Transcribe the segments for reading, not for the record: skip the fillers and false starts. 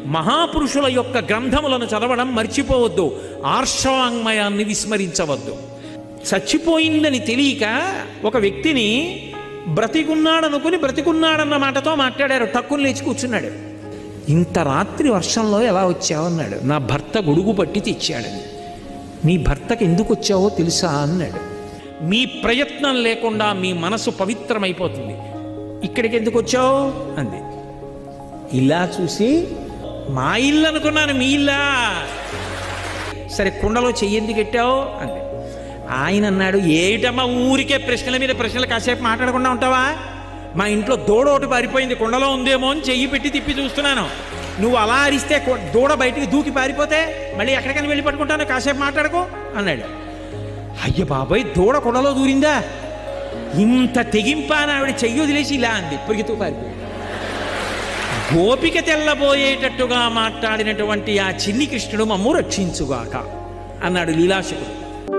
మహాపురుషుల యొక్క గ్రంథములను చదవడం మర్చిపోవద్దు. ఆర్షవాంగ్మయాన్ని విస్మరించవద్దు. చచ్చిపోయిందని తెలియక ఒక వ్యక్తిని బ్రతికున్నాడనుకుని బ్రతికున్నాడన్న మాటతో మాట్లాడారు. టక్కుని లేచి కూర్చున్నాడు. ఇంత రాత్రి వర్షంలో ఎలా వచ్చావన్నాడు. నా భర్త గొడుగు పట్టి తెచ్చాడని. నీ భర్తకి ఎందుకు వచ్చావో తెలుసా అన్నాడు. మీ ప్రయత్నం లేకుండా మీ మనసు పవిత్రమైపోతుంది. ఇక్కడికి ఎందుకు వచ్చావు అంది. ఇలా చూసి మా ఇల్లు అనుకున్నాను, మీ ఇల్లా? సరే కుండలో చెయ్యెందుకు పెట్టావు అంది. ఆయన అన్నాడు, ఏమిటమ్మా ఊరికే ప్రశ్నల మీద ప్రశ్నలు, కాసేపు మాట్లాడకుండా ఉంటావా? మా ఇంట్లో దూడ ఒకటి పారిపోయింది, కుండలో ఉందేమో అని చెయ్యి పెట్టి తిప్పి చూస్తున్నాను. నువ్వు అలా అరిస్తే దూడ బయటికి దూకి పారిపోతే మళ్ళీ ఎక్కడికైనా వెళ్ళి పట్టుకుంటాను, కాసేపు మాట్లాడుకో అన్నాడు. అయ్య బాబాయ్, దూడ కుండలో దూరిందా? ఇంత తెగింపాన ఆవిడ చెయ్యి వదిలేసి ఇలా అంది, పరిగెత్తు పారిపోయాడు. గోపిక తెల్లబోయేటట్టుగా మాట్లాడినటువంటి ఆ చిన్ని కృష్ణుడు మమ్ము రక్షించుగాక అన్నాడు లీలాశకుడు.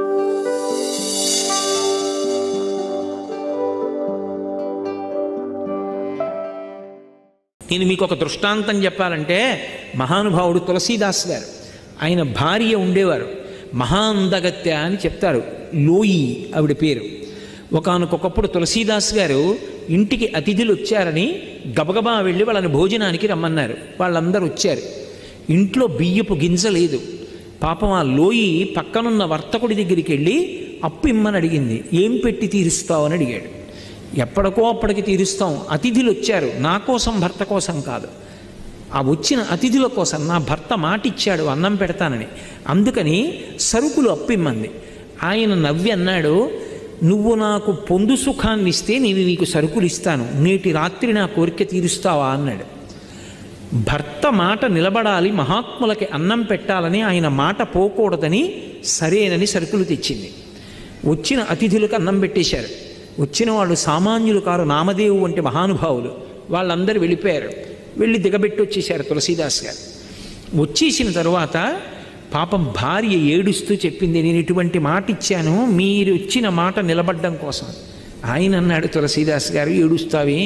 నేను మీకు ఒక దృష్టాంతం చెప్పాలంటే, మహానుభావుడు తులసీదాస్ గారు, ఆయన భార్య ఉండేవారు, మహాందగత్య అని చెప్తారు, లోయి ఆవిడ పేరు. ఒకానొకప్పుడు తులసీదాస్ గారు ఇంటికి అతిథులు వచ్చారని గబగబా వెళ్ళి వాళ్ళని భోజనానికి రమ్మన్నారు. వాళ్ళందరూ వచ్చారు. ఇంట్లో బియ్యపు గింజ లేదు. పాపం ఆ లోయి పక్కనున్న వర్తకుడి దగ్గరికి వెళ్ళి అప్పు ఇమ్మని అడిగింది. ఏం పెట్టి తీరుస్తావని అడిగాడు. ఎప్పటికో అప్పటికి తీరుస్తాం, అతిథులు వచ్చారు, నా కోసం భర్త కోసం కాదు, ఆ వచ్చిన అతిథుల కోసం. నా భర్త మాటిచ్చాడు అన్నం పెడతానని, అందుకని సరుకులు అప్పిమ్మంది. ఆయన నవ్వి అన్నాడు, నువ్వు నాకు పొందు సుఖాన్ని ఇస్తే నేను నీకు సరుకులు ఇస్తాను, నేటి రాత్రి నా కోరిక తీరుస్తావా అన్నాడు. భర్త మాట నిలబడాలి, మహాత్ములకి అన్నం పెట్టాలని, ఆయన మాట పోకూడదని సరేనని సరుకులు తెచ్చింది. వచ్చిన అతిథులకు అన్నం పెట్టేశారు. వచ్చిన వాళ్ళు సామాన్యులు కారు, నామదేవు వంటి మహానుభావులు. వాళ్ళందరూ వెళ్ళిపోయారు. వెళ్ళి దిగబెట్టి వచ్చేశారు తులసీదాస్ గారు. వచ్చేసిన తరువాత పాపం భార్య ఏడుస్తూ చెప్పింది, నేను ఇటువంటి మాట ఇచ్చాను మీరు ఇచ్చిన మాట నిలబడ్డం కోసం. ఆయన అన్నాడు, తులసీదాస్ గారు ఏడుస్తావే?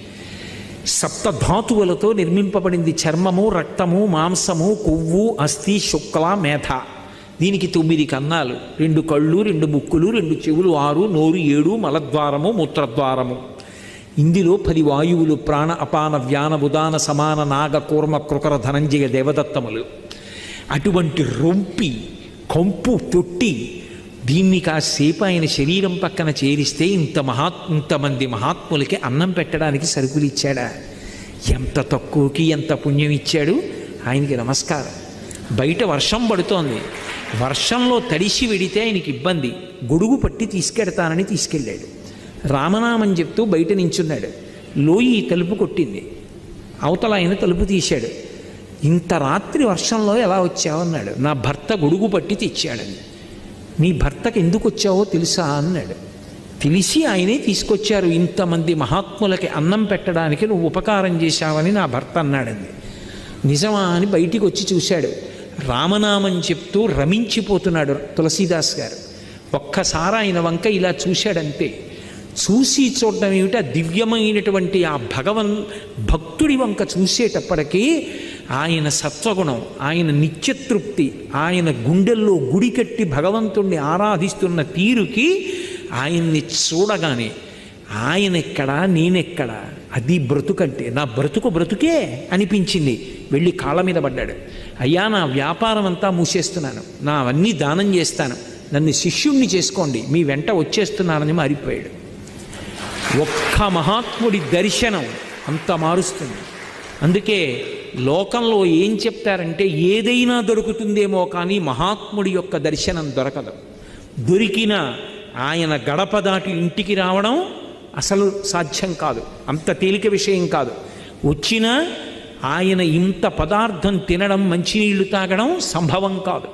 సప్తధాతువులతో నిర్మింపబడింది చర్మము, రక్తము, మాంసము, కొవ్వు, అస్థి, శుక్ల, మేధ. దీనికి 9 కన్నాలు, 2 కళ్ళు, 2 ముక్కులు, 2 చెవులు, 6, నోరు 7, మలద్వారము, మూత్రద్వారము. ఇందులో 10 వాయువులు, ప్రాణ, అపాన, వ్యాన, ఉదాన, సమాన, నాగ, కూర్మ, కృకర, ధనంజయ, దేవదత్తములు. అటువంటి రొంపి కంపు తొట్టి దీన్ని కాసేపు ఆయన శరీరం పక్కన చేరిస్తే ఇంతమంది మహాత్ములకి అన్నం పెట్టడానికి సరుకులు ఇచ్చాడా? ఎంత తక్కువకి ఎంత పుణ్యం ఇచ్చాడు! ఆయనకి నమస్కారం. బయట వర్షం పడుతోంది, వర్షంలో తడిసి వెడితే ఆయనకి ఇబ్బంది, గొడుగు పట్టి తీసుకెడతానని తీసుకెళ్ళాడు. రామనామం చెప్తూ బయట నించున్నాడు. లోయి తలుపు కొట్టింది. అవతల ఆయన తలుపు తీశాడు. ఇంత రాత్రి వర్షంలో ఎలా వచ్చావన్నాడు. నా భర్త గొడుగు పట్టి తెచ్చాడని. నీ భర్తకి ఎందుకు వచ్చావో తెలుసా అన్నాడు. తెలిసి ఆయనే తీసుకొచ్చారు, ఇంతమంది మహాత్ములకి అన్నం పెట్టడానికి నువ్వు ఉపకారం చేశావని నా భర్త అన్నాడండి. నిజమా అని బయటికి వచ్చి చూశాడు. రామనామం చెప్తూ రమించిపోతున్నాడు తులసీదాస్ గారు. ఒక్కసారి ఆయన వంక ఇలా చూశాడంతే. చూసి చూడడం ఏమిటి, ఆ దివ్యమైనటువంటి ఆ భక్తుడి వంక చూసేటప్పటికీ ఆయన సత్వగుణం, ఆయన నిత్యతృప్తి, ఆయన గుండెల్లో గుడి కట్టి భగవంతుణ్ణి ఆరాధిస్తున్న తీరుకి ఆయన్ని చూడగానే ఆయనెక్కడా నేనెక్కడా, అది బ్రతుకంటే, నా బ్రతుకే అనిపించింది. వెళ్ళి కాళ్ళ మీద పడ్డాడు. అయ్యా, నా వ్యాపారం అంతా మూసేస్తున్నాను, నా అవన్నీ దానం చేస్తాను, నన్ను శిష్యుణ్ణి చేసుకోండి, మీ వెంట వచ్చేస్తున్నానని మారిపోయాడు. ఒక్క మహాత్ముడి దర్శనం అంత మారుస్తుంది. అందుకే లోకంలో ఏం చెప్తారంటే, ఏదైనా దొరుకుతుందేమో కానీ మహాత్ముడి యొక్క దర్శనం దొరకదు. దొరికినా ఆయన గడప దాటి ఇంటికి రావడం అసలు సాధ్యం కాదు, అంత తేలిక విషయం కాదు. వచ్చినా ఆయన ఇంత పదార్థం తినడం, మంచినీళ్లు తాగడం సంభవం కాదు.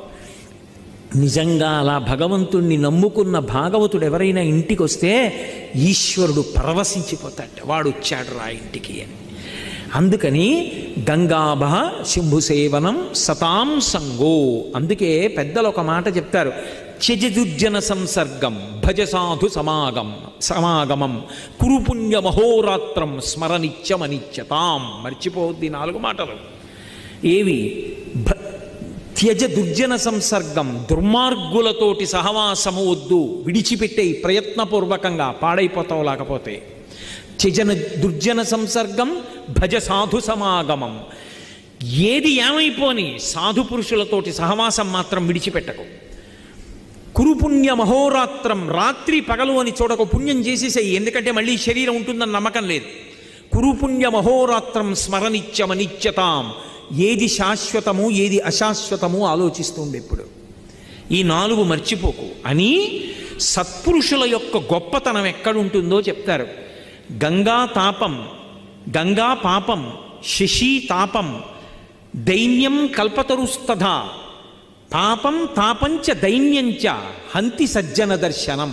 నిజంగా అలా భగవంతుణ్ణి నమ్ముకున్న భాగవతుడు ఎవరైనా ఇంటికి వస్తే ఈశ్వరుడు పరవశించిపోతాడు, వాడు వచ్చాడు రా ఇంటికి అని. అందుకని గంగాభ శంభుసేవనం సతాం సంగో. అందుకే పెద్దలు ఒక మాట చెప్తారు, త్యజదుర్జన సంసర్గం భజ సాధు సమాగమం కురుపుణ్య మహోరాత్రం స్మరనిత్యమనిత్యతాం. మర్చిపోద్ది 4 మాటలు. ఏవి? త్యజ దుర్జన సంసర్గం, దుర్మార్గులతోటి సహవాసము వద్దు, విడిచిపెట్టే ప్రయత్నపూర్వకంగా, పాడైపోతావు లేకపోతే. త్యజన దుర్జన సంసర్గం భజ సాధు సమాగమం. ఏది ఏమైపోని సాధు పురుషులతోటి సహవాసం మాత్రం విడిచిపెట్టకు. కురుపుణ్య మహోరాత్రం, రాత్రి పగలు అని చూడకు, పుణ్యం చేసేసేయి, ఎందుకంటే మళ్ళీ శరీరం ఉంటుందని నమ్మకం లేదు. కురుపుణ్య మహోరాత్రం స్మరనిత్యమనిత్యతాం. ఏది శాశ్వతము ఏది అశాశ్వతము ఆలోచిస్తుంది ఎప్పుడు. ఈ 4 మర్చిపోకు అని సత్పురుషుల యొక్క గొప్పతనం ఎక్కడుంటుందో చెప్తారు. గంగా తాపం, గంగా పాపం, శశి తాపం, దైన్యం కల్పతరుస్తథా, పాపం తాపంచ దైన్యంచ హంతి సజ్జన దర్శనం.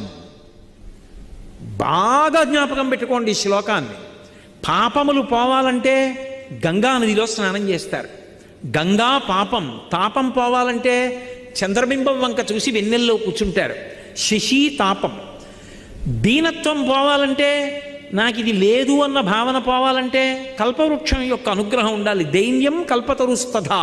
బాగా జ్ఞాపకం పెట్టుకోండి ఈ శ్లోకాన్ని. పాపములు పోవాలంటే గంగా నదిలో స్నానం చేస్తారు. గంగా పాపం, తాపం పోవాలంటే చంద్రబింబం వంక చూసి వెన్నెల్లో కూర్చుంటారు. శశి తాపం, దీనత్వం పోవాలంటే, నాకు ఇది లేదు అన్న భావన పోవాలంటే కల్పవృక్షం యొక్క అనుగ్రహం ఉండాలి. దైన్యం కల్పతరుస్తథా.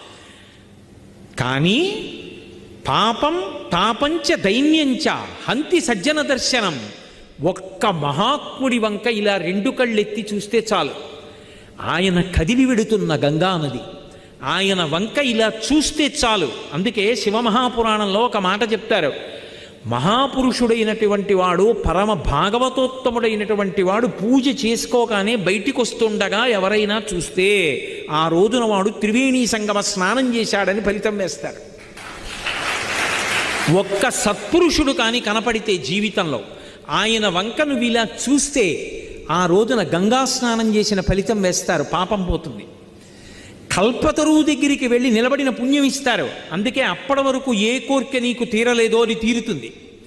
కానీ పాపం తాపంచ దైన్యంచ హంతి సజ్జన దర్శనం. ఒక్క మహాత్ముడి వంక ఇలా 2 కళ్ళెత్తి చూస్తే చాలు, ఆయన కదిలి వెడుతున్న గంగానది, ఆయన వంక ఇలా చూస్తే చాలు. అందుకే శివమహాపురాణంలో ఒక మాట చెప్తారు, మహాపురుషుడైనటువంటి వాడు, పరమ భాగవతోత్తముడైనటువంటి వాడు పూజ చేసుకోగానే బయటికి వస్తుండగా ఎవరైనా చూస్తే ఆ రోజున వాడు త్రివేణీ సంగమ స్నానం చేశాడని ఫలితం వేస్తారు. ఒక్క సత్పురుషుడు కానీ కనపడితే జీవితంలో ఆయన వంకను ఇలా చూస్తే ఆ రోజున గంగా స్నానం చేసిన ఫలితం వేస్తారు, పాపం పోతుంది. కల్పతరువు దగ్గరికి వెళ్ళి నిలబడిన పుణ్యం ఇస్తారు. అందుకే అప్పటి వరకు ఏ కోరిక నీకు తీరలేదో అది తీరుతుంది.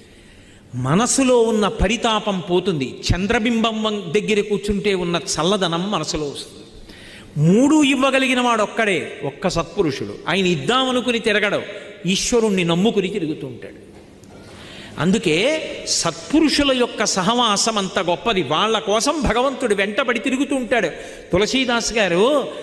మనసులో ఉన్న పరితాపం పోతుంది. చంద్రబింబం దగ్గర కూర్చుంటే ఉన్న చల్లదనం మనసులో వస్తుంది. 3 ఇవ్వగలిగిన వాడు ఒక్కడే, ఒక్క సత్పురుషుడు. ఆయన ఇద్దామనుకుని తిరగడం, ఈశ్వరుణ్ణి నమ్ముకుని తిరుగుతూ ఉంటాడు. అందుకే సత్పురుషుల యొక్క సహవాసం అంత గొప్పది. వాళ్ళ కోసం భగవంతుడు వెంటబడి తిరుగుతూ ఉంటాడు. తులసీదాస్ గారు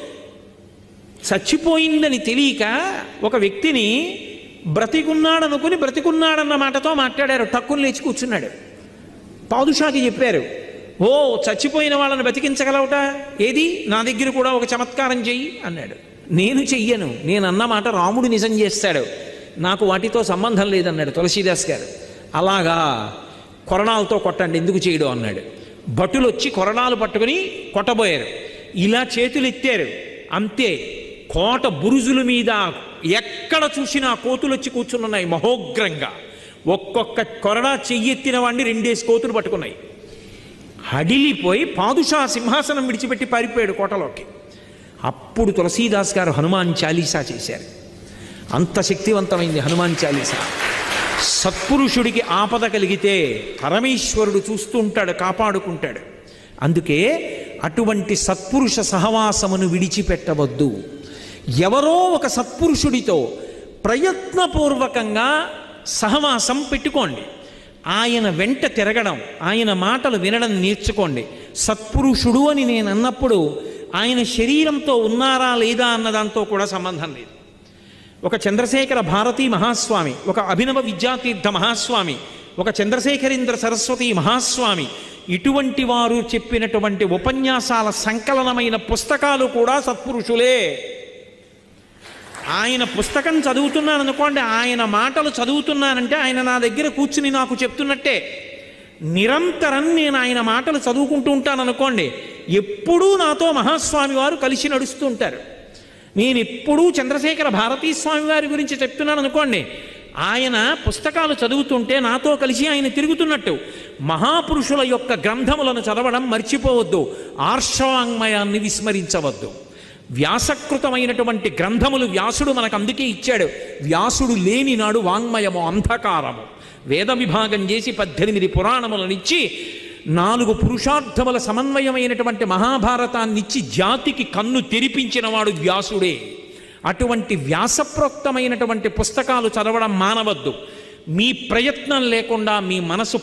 చచ్చిపోయిందని తెలియక ఒక వ్యక్తిని బ్రతికున్నాడనుకుని బ్రతికున్నాడన్న మాటతో మాట్లాడారు. టక్కుని లేచి కూర్చున్నాడు. పాదుషాకి చెప్పారు, ఓ చచ్చిపోయిన వాళ్ళని బతికించగలవుట, ఏది నా దగ్గర కూడా ఒక చమత్కారం చెయ్యి అన్నాడు. నేను చెయ్యను, నేను అన్న మాట రాముడు నిజం చేస్తాడు, నాకు వాటితో సంబంధం లేదన్నాడు తులసీదాస్ గారు. అలాగా, కొరణాలతో కొట్టండి, ఎందుకు చేయడం అన్నాడు. భటులు వచ్చి కొరణాలు పట్టుకుని కొట్టబోయారు. ఇలా చేతులు ఎత్తారు, అంతే కోట బురుజుల మీద ఎక్కడ చూసినా కోతులు వచ్చి కూర్చున్నాయి మహోగ్రంగా. ఒక్కొక్క కొరడా చెయ్యెత్తిన వాడిని 2 కోతులు పట్టుకున్నాయి. హడిలిపోయి పాదుషా సింహాసనం విడిచిపెట్టి పారిపోయాడు కోటలోకి. అప్పుడు తులసీదాస్ గారు హనుమాన్ చాలీసా చేశారు. అంత శక్తివంతమైంది హనుమాన్ చాలీసా. సత్పురుషుడికి ఆపద కలిగితే పరమేశ్వరుడు చూస్తూ ఉంటాడు, కాపాడుకుంటాడు. అందుకే అటువంటి సత్పురుష సహవాసమును విడిచిపెట్టవద్దు. ఎవరో ఒక సత్పురుషుడితో ప్రయత్నపూర్వకంగా సహవాసం పెట్టుకోండి. ఆయన వెంట తిరగడం, ఆయన మాటలు వినడం నేర్చుకోండి. సత్పురుషుడు అని నేను అన్నప్పుడు ఆయన శరీరంతో ఉన్నారా లేదా అన్నదాంతో కూడా సంబంధం లేదు. ఒక చంద్రశేఖర భారతీ మహాస్వామి, ఒక అభినవ విద్యాతీర్థ మహాస్వామి, ఒక చంద్రశేఖరేంద్ర సరస్వతి మహాస్వామి, ఇటువంటి వారు చెప్పినటువంటి ఉపన్యాసాల సంకలనమైన పుస్తకాలు కూడా సత్పురుషులే. ఆయన పుస్తకం చదువుతున్నాననుకోండి, ఆయన మాటలు చదువుతున్నానంటే ఆయన నా దగ్గర కూర్చుని నాకు చెప్తున్నట్టే. నిరంతరం నేను ఆయన మాటలు చదువుకుంటూ ఉంటాననుకోండి, ఎప్పుడూ నాతో మహాస్వామి వారు కలిసి నడుస్తూ ఉంటారు. నేను ఎప్పుడూ చంద్రశేఖర భారతీ స్వామి వారి గురించి చెప్తున్నాను అనుకోండి, ఆయన పుస్తకాలు చదువుతుంటే నాతో కలిసి ఆయన తిరుగుతున్నట్టు. మహాపురుషుల యొక్క గ్రంథములను చదవడం మర్చిపోవద్దు, ఆర్షవాంగ్మయాన్ని విస్మరించవద్దు. వ్యాసకృతమైనటువంటి గ్రంథములు వ్యాసుడు మనకు అందుకే ఇచ్చాడు. వ్యాసుడు లేని నాడు వాంగ్మయము అంధకారము. వేద విభాగం చేసి 18 పురాణములనిచ్చి 4 పురుషార్థముల సమన్వయమైనటువంటి మహాభారతాన్నిచ్చి జాతికి కన్ను తెరిపించినవాడు వ్యాసుడే. అటువంటి వ్యాసప్రోక్తమైనటువంటి పుస్తకాలు చదవడం మానవద్దు. మీ ప్రయత్నం లేకుండా మీ మనసు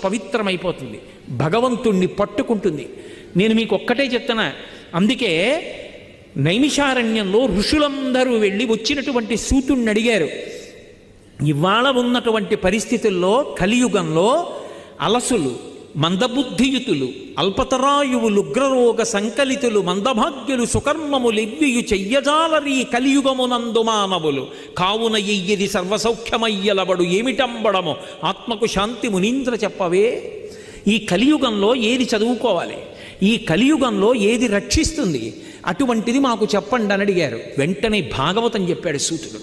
నైమిషారణ్యంలో ఋషులందరూ వెళ్ళి వచ్చినటువంటి సూతుణ్ణి అడిగారు, ఇవాళ ఉన్నటువంటి పరిస్థితుల్లో కలియుగంలో అలసులు, మందబుద్ధియుతులు, అల్పతరాయువులు, ఉగ్రరోగ సంకలితులు, మందభాగ్యులు, సుకర్మములివ్వియు చెయ్యజాలరీ కలియుగమునందు మానవులు కావున ఎయ్యది సర్వసౌఖ్యమయ్యలబడు ఏమిటంబడము ఆత్మకు శాంతి మునీంద్ర చెప్పవే. ఈ కలియుగంలో ఏది చదువుకోవాలి, ఈ కలియుగంలో ఏది రక్షిస్తుంది, అటువంటిది మాకు చెప్పండి అని అడిగారు. వెంటనే భాగవతం చెప్పాడు సూతుడు.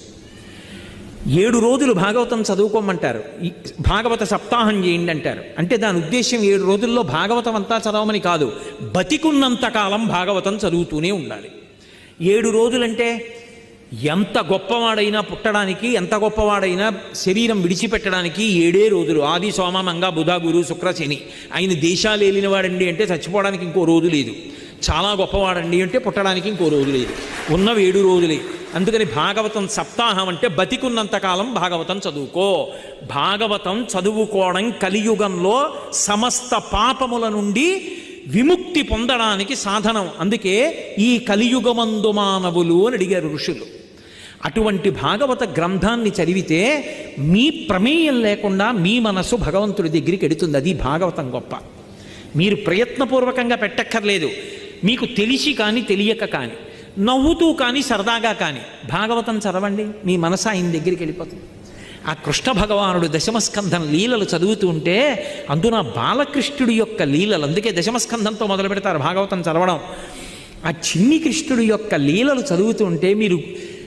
7 రోజులు భాగవతం చదువుకోమంటారు, భాగవత సప్తాహం చేయండి అంటారు. అంటే దాని ఉద్దేశం 7 రోజుల్లో భాగవతం అంతా చదవమని కాదు, బతికున్నంతకాలం భాగవతం చదువుతూనే ఉండాలి. 7 రోజులంటే ఎంత గొప్పవాడైనా పుట్టడానికి, ఎంత గొప్పవాడైనా శరీరం విడిచిపెట్టడానికి 7 రోజులు. ఆది సోమ మంగ బుధ గురు శుక్ర శని. ఆయన దేశాలు ఏలినవాడండి అంటే చచ్చిపోవడానికి ఇంకో రోజు లేదు. చాలా గొప్పవాడండి అంటే పుట్టడానికి ఇంకో రోజు లేదు. ఉన్నవి 7 రోజులే. అందుకని భాగవతం సప్తాహం అంటే బతికున్నంతకాలం భాగవతం చదువుకో. భాగవతం చదువుకోవడం కలియుగంలో సమస్త పాపముల నుండి విముక్తి పొందడానికి సాధనం. అందుకే ఈ కలియుగమందు మానవులు అని అడిగారు ఋషులు. అటువంటి భాగవత గ్రంథాన్ని చదివితే మీ ప్రమేయం లేకుండా మీ మనస్సు భగవంతుడి దగ్గరికి ఎడుతుంది. అది భాగవతం గొప్ప. మీరు ప్రయత్నపూర్వకంగా పెట్టక్కర్లేదు. మీకు తెలిసి కానీ తెలియక కానీ, నవ్వుతూ కానీ సరదాగా కానీ భాగవతం చదవండి, మీ మనసు ఆయన దగ్గరికి వెళ్ళిపోతుంది. ఆ కృష్ణ భగవానుడు దశమస్కంధం లీలలు చదువుతూ ఉంటే అందున బాలకృష్ణుడి యొక్క లీలలు, అందుకే దశమస్కంధంతో మొదలు పెడతారు భాగవతం చదవడం. ఆ చిన్ని కృష్ణుడి యొక్క లీలలు చదువుతూ ఉంటే మీరు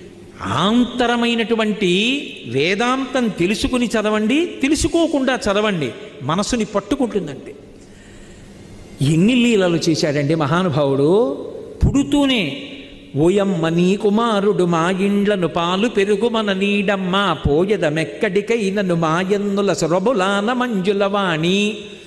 ఆంతరమైనటువంటి వేదాంతం తెలుసుకుని చదవండి, తెలుసుకోకుండా చదవండి, మనసుని పట్టుకుంటుందండి. ఎన్ని లీలలు చేశాడండి మహానుభావుడు. పుడుతూనే ఓయమ్మ నీ కుమారుడు మా ఇండ్లను పాలు పెరుగు మన నీడమ్మ పోయదమెక్కడికైనను మాయన్నుల సొరబులాన మంజులవాణి.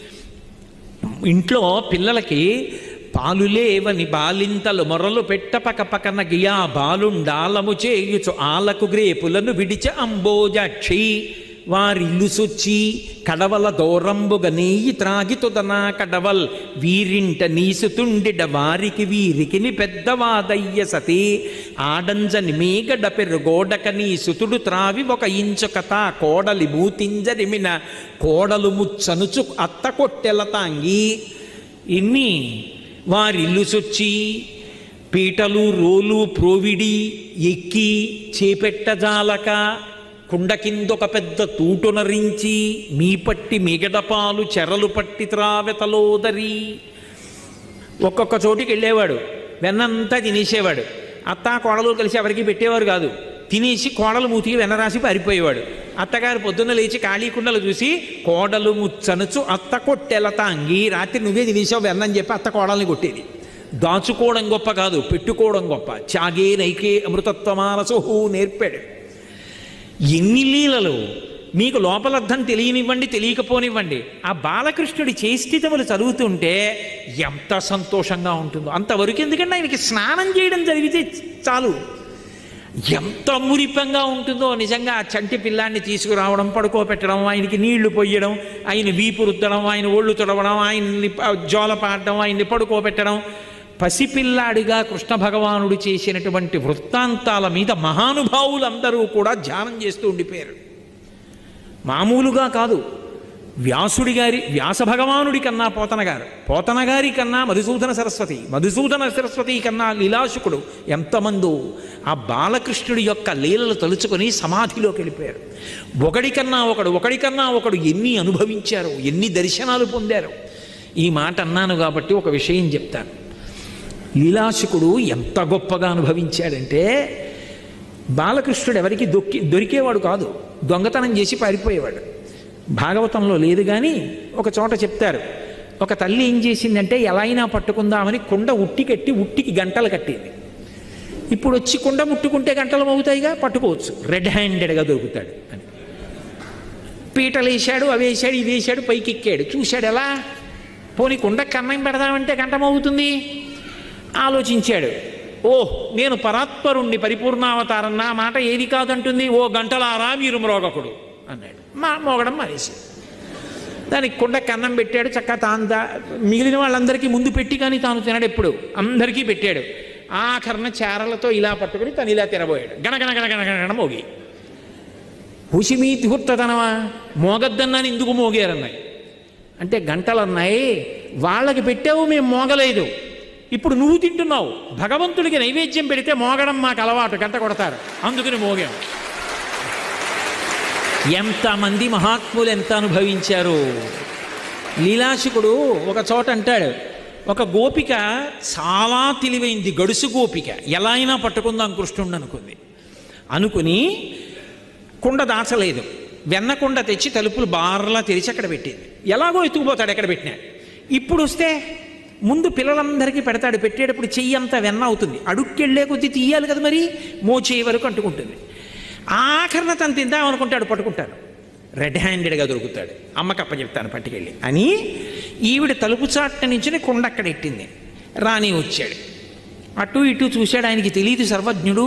ఇంట్లో పిల్లలకి పాలు లేవని బాలింతలు మొరలు పెట్టపక పకన గియా బాలుండాలము చేయుచు ఆలకు గ్రేపులను విడిచ అంబోజాక్షి వారిల్లు సొచ్చి కడవల దూరంబుగ నెయ్యి త్రాగితుదనా కడవల్ వీరింట నీసుతుండిడ వారికి వీరికిని పెద్దవాదయ్య సతి ఆడంజని మీగడ పెరుగోడక నీ సుతుడు త్రావి 1 ఇంచు కథ కోడలి మూతింజరిమిన కోడలు ముచ్చనుచు అత్త కొట్టెల తాంగి. ఇన్ని వారిల్లు సొచ్చి పీటలు రోలు ప్రోవిడి ఎక్కి చేపెట్టజాలక కుండ కిందొక పెద్ద తూటునరించి మీ పట్టి మిగడపాలు చెరలు పట్టి త్రావెతలోదరి. ఒక్కొక్క చోటికి వెళ్ళేవాడు, వెన్నంతా తినేసేవాడు. అత్త కోడలు కలిసి ఎవరికి పెట్టేవారు కాదు. తినేసి కోడలు మూతికి వెన్న రాసి పారిపోయేవాడు. అత్తగారు పొద్దున్న లేచి ఖాళీ కుండలు చూసి కోడలు ముచ్చనుచు అత్త కొట్టెల తాంగి, రాత్రి నువ్వే తినేసావు వెన్నని చెప్పి అత్త కోడల్ని కొట్టేది. దాచుకోవడం గొప్ప కాదు, పెట్టుకోవడం గొప్ప. త్యాగే నైకే అమృతత్వమానసోహు నేర్పాడు. ఎన్ని లీలలు. మీకు లోపలర్థం తెలియనివ్వండి, తెలియకపోనివ్వండి, ఆ బాలకృష్ణుడి చేష్టితములు చదువుతుంటే ఎంత సంతోషంగా ఉంటుందో. అంతవరకు ఎందుకంటే ఆయనకి స్నానం చేయడం జరిగితే చాలు, ఎంత మురిపంగా ఉంటుందో. నిజంగా ఆ చంటి పిల్లాన్ని తీసుకురావడం, పడుకోబెట్టడం, ఆయనకి నీళ్లు పొయ్యడం, ఆయన వీపు రుద్దడం, ఆయన ఒళ్ళు తుడవడం, ఆయన్ని జోలపాడడం, ఆయన్ని పడుకోబెట్టడం, పసిపిల్లాడిగా కృష్ణ భగవానుడు చేసినటువంటి వృత్తాంతాల మీద మహానుభావులందరూ కూడా ధ్యానం చేస్తూ ఉండిపోయారు. మామూలుగా కాదు. వ్యాస భగవానుడి కన్నా పోతన గారి కన్నా మధుసూదన సరస్వతి కన్నా లీలాశుకుడు ఎంతమందో ఆ బాలకృష్ణుడి యొక్క లీలలు తలుచుకొని సమాధిలోకి వెళ్ళిపోయారు. ఒకడికన్నా ఒకడు ఎన్ని అనుభవించారో, ఎన్ని దర్శనాలు పొందారో. ఈ మాట అన్నాను కాబట్టి ఒక విషయం చెప్తాను. లీలాశుకుడు ఎంత గొప్పగా అనుభవించాడంటే, బాలకృష్ణుడు ఎవరికి దొరికేవాడు కాదు, దొంగతనం చేసి పారిపోయేవాడు. భాగవతంలో లేదు కానీ ఒక చోట చెప్తారు. ఒక తల్లి ఏం చేసిందంటే ఎలా అయినా పట్టుకుందామని కుండ ఉట్టికి గంటలు కట్టేది. ఇప్పుడు వచ్చి కుండ ముట్టుకుంటే గంటలు మోగుతాయిగా, పట్టుకోవచ్చు, రెడ్ హ్యాండెడ్గా దొరుకుతాడు అని. పీటలు వేసాడు, అవి వేసాడు, ఇది వేసాడు, పైకి ఎక్కాడు, చూశాడు ఎలా, పోనీ కుండ కన్నం పెడదామంటే గంట మోగుతుంది. ఆలోచించాడు, నేను పరాత్పరుణ్ణి, పరిపూర్ణావతారం, నా మాట ఏది కాదంటుంది, ఓ గంటలారా మీరు మ్రోగకుడు అన్నాడు. మోగడం మానేసి దానికి కుండ కన్నం పెట్టాడు. చక్కగా మిగిలిన వాళ్ళందరికీ ముందు పెట్టి కానీ తాను తినడు, ఎప్పుడు అందరికీ పెట్టాడు. ఆఖరణ చారలతో ఇలా పట్టుకుని తను ఇలా తినబోయాడు. గణగణ గణగణ గణ మోగి. హుషిమీ ధూర్తనమా, మోగద్దన్నాను ఎందుకు మోగారన్నాయి. అంటే గంటలు అన్నాయి, వాళ్ళకి పెట్టావు మేము మోగలేదు, ఇప్పుడు నువ్వు తింటున్నావు, భగవంతుడికి నైవేద్యం పెడితే మోగడం మాకు అలవాటు, గంట కొడతారు, అందుకని మోగాం. ఎంతమంది మహాత్ములు ఎంత అనుభవించారు. లీలాశకుడు ఒక చోట అంటాడు, ఒక గోపిక చాలా తెలివైంది, గడుసు గోపిక, ఎలా అయినా పట్టుకుందాం కృష్ణుడు అనుకుని కుండ దాచలేదు, వెన్న కుండ తెచ్చి తలుపులు బార్లా తెరిచి అక్కడ పెట్టింది. ఎలాగో ఎత్తుకుపోతాడు ఎక్కడ పెట్టినా. ఇప్పుడు వస్తే ముందు పిల్లలందరికీ పెడతాడు, పెట్టేటప్పుడు చెయ్యి అంతా వెన్న అవుతుంది, అడుక్కెళ్ళే కొద్దీ తీయాలి కదా, మరి మోచేయి వరకు అంటుకుంటుంది. ఆఖరణ తను తిందాం అనుకుంటాడు, పట్టుకుంటాడు, రెడ్ హ్యాండెడ్గా దొరుకుతాడు. అమ్మకి అప్పచెప్తాను పట్టుకెళ్ళి అని. ఈవిడ తలుపు చాట్ట నుంచి కుండ అక్కడ ఎట్టింది. రాణి వచ్చాడు, అటు ఇటు చూశాడు, ఆయనకి తెలియదు సర్వజ్ఞుడు.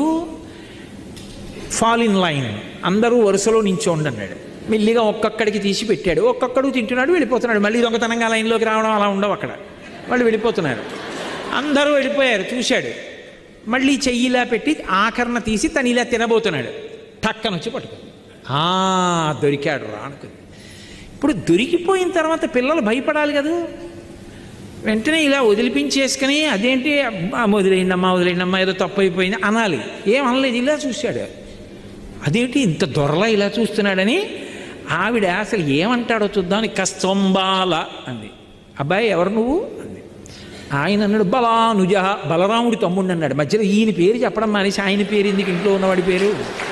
ఫాల్ ఇన్ లైన్, అందరూ వరుసలో నించోండి అన్నాడు. మెల్లిగా ఒక్కొక్కడికి తీసి పెట్టాడు, ఒక్కొక్కడు తింటున్నాడు, వెళ్ళిపోతున్నాడు. మళ్ళీ దొంగతనంగా లైన్లోకి రావడం అలా ఉండవు అక్కడ, వాళ్ళు వెళ్ళిపోతున్నారు. అందరూ వెళ్ళిపోయారు, చూశాడు. మళ్ళీ చెయ్యిలా పెట్టి ఆఖరణ తీసి తను ఇలా తినబోతున్నాడు, టక్కనొచ్చి పట్టుకుంది. దొరికాడు రా అనుకుంది. ఇప్పుడు దొరికిపోయిన తర్వాత పిల్లలు భయపడాలి కదా, వెంటనే ఇలా వదిలిపించేసుకుని అదేంటి వదిలేయండమ్మా ఏదో తప్పు అయిపోయింది అనాలి. ఏం అనలేదు, ఇలా చూశాడు. అదేంటి ఇంత దొరలా ఇలా చూస్తున్నాడని ఆవిడ అసలు ఏమంటాడో చూద్దామని కస్తంబాల అంది. అబ్బాయి ఎవరు నువ్వు అంది. ఆయన అన్నాడు బలానుజ, బలరాముడి తమ్ముడు అన్నాడు. మధ్యలో ఈయన పేరు చెప్పడం మానేసి ఆయన పేరు ఎందుకు, ఇంట్లో ఉన్నవాడి పేరు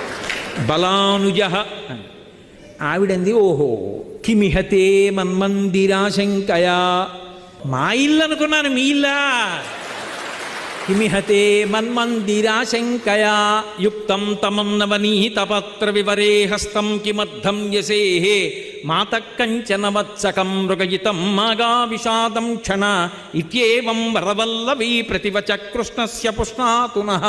బలానుజ అని. ఆవిడంది ఓహో కిమిహతే మన్మందిరాశంకయా, మా ఇల్లు అనుకున్నాను మీ ఇల్లా. కిమిహతే మన్మందిరాశంకయా యుక్తం తమన్నవనీతపత్ర వివరే హస్తం కిమర్థం యసేహే మాతకంచన వత్సకం మృగయితం మాగా విషాదం క్షణ ఇత్యేవం వరవల్లవీ ప్రతివచ కృష్ణస్య పుష్ణాతునః.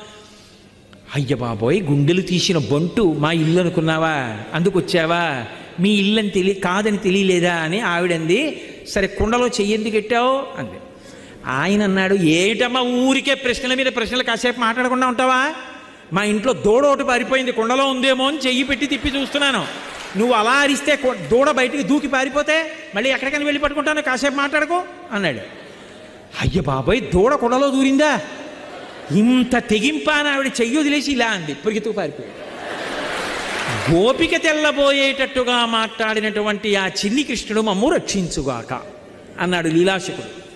అయ్య బాబోయ్, గుండెలు తీసిన బంటు మా ఇల్లు అనుకున్నావా, అందుకొచ్చావా, మీ ఇల్లని కాదని తెలియలేదా అని ఆవిడంది. సరే కుండలో చెయ్యందుకు పెట్టావు అంది. ఆయన అన్నాడు ఏటమ్మా ఊరికే ప్రశ్నల మీద ప్రశ్నలు, కాసేపు మాట్లాడకుండా ఉంటావా, మా ఇంట్లో దూడ ఒకటి పారిపోయింది, కుండలో ఉందేమో అని చెయ్యి పెట్టి తిప్పి చూస్తున్నాను, నువ్వు అలా అరిస్తే దూడ బయటికి దూకి పారిపోతే మళ్ళీ ఎక్కడికైనా వెళ్ళి పట్టుకుంటాను, కాసేపు మాట్లాడుకో అన్నాడు. అయ్య బాబోయ్, దూడ కుండలో దూరిందా, ఇంత తెగింపా అని ఆవిడ చెయ్యి వదిలేసి ఇలా అంది, పరిగెత్తుకు పారిపోయాడు. గోపిక తెల్లబోయేటట్టుగా మాట్లాడినటువంటి ఆ చిన్ని కృష్ణుడు మమ్ము రక్షించుగాక అన్నాడు లీలాశకుడు.